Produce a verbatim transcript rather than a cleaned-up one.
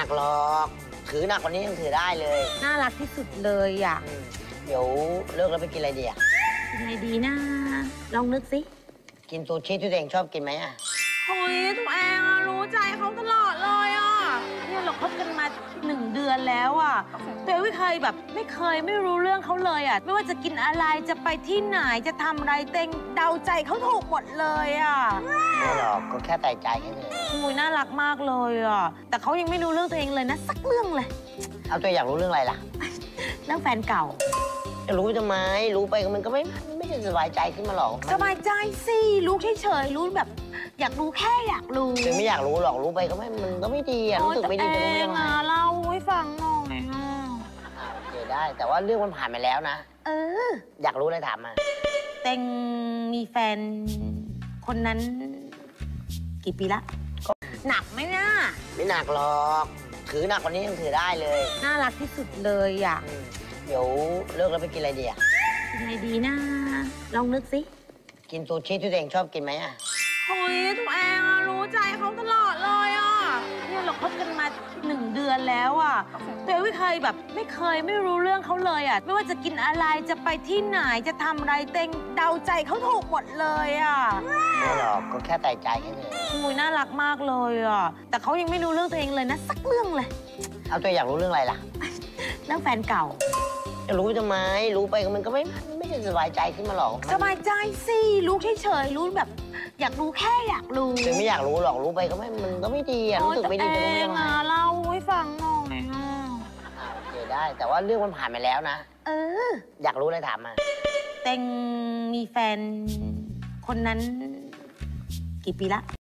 นักหรอกถือหนักกว่านี้ยังถือได้เลยน่ารักที่สุดเลยอ่ะเดี๋ยวเลิกแล้วไปกินอะไรดีอ่ะกินอะไรดีนะลองนึกสิกินซูชิที่ตัวเองชอบกินไหมอ่ะเฮ้ยตัวเองอะรู้ใจเขาตลอดเลยอ่ะเนี่ยเราคบกันมาหนึ่งเดือนแล้วอ่ะตัวเองไม่เคยแบบไม่เคยไม่รู้เรื่องเขาเลยอ่ะไม่ว่าจะกินอะไรจะไปที่ไหนจะทำอะไรเต็งเดาใจเขาถูกหมดเลยอ่ะไม่หรอกก็แค่ใส่ใจแค่นี้อุ้ยน่ารักมากเลยอ่ะแต่เขายังไม่รู้เรื่องตัวเองเลยนะสักเรื่องเลยเอาตัวอยากรู้เรื่องอะไรล่ะเรื่องแฟนเก่าจะรู้ทำไมรู้ไปมันก็ไม่ไม่จะสบายใจขึ้นมาหรอกสบายใจสิรู้เฉยๆรู้แบบอยากรู้แค่อยากรู้หรือไม่อยากรู้หรอกรู้ไปก็ไม่มันก็ไม่ดีอะรู้สึกไม่ดีจะรู้ยังไงเล่าให้ฟังหน่อยโอเคได้แต่ว่าเรื่องมันผ่านไปแล้วนะเอออยากรู้อะไรถามมาเต็งมีแฟนคนนั้นกี่ปีละหนักไหมเนี่ยไม่หนักหรอกถือหนักกว่านี้ยังถือได้เลยน่ารักที่สุดเลยอ่ะเดี๋ยวเลิกแล้วไปกินอะไรดีอ่ะกินอะไรดีนะลองนึกสิกินซูชิที่ตัวเองชอบกินไหมอ่ะเฮ้ยตัวเองอะรู้ใจเขาตลอดเลยอ่ะเนี่ยเราคบกันมาหนึ่งเดือนแล้วอ่ะตัวเองไม่เคยแบบไม่เคยไม่รู้เรื่องเขาเลยอ่ะไม่ว่าจะกินอะไรจะไปที่ไหนจะทำอะไรเต็งเดาใจเขาถูกหมดเลยอ่ะไม่หรอกก็แค่ใส่ใจแค่นี้อุ้ยน่ารักมากเลยอ่ะแต่เขายังไม่รู้เรื่องตัวเองเลยนะสักเรื่องเลยเอาตัวอยากรู้เรื่องอะไรล่ะเรื่องแฟนเก่าจะรู้ทำไมรู้ไปมันก็ไม่ไม่จะสบายใจขึ้นมาหรอกสบายใจสิรู้เฉยๆรู้แบบอยากรู้แค่อยากรู้หรือไม่อยากรู้หรอกรู้ไปก็ไม่มันก็ไม่ดีอะรู้สึกไม่ดีจะรู้ยังไงเล่าให้ฟังหน่อยโอเคได้แต่ว่าเรื่องมันผ่านไปแล้วนะเอออยากรู้อะไรถามมาเต็งมีแฟนคนนั้นกี่ปีละ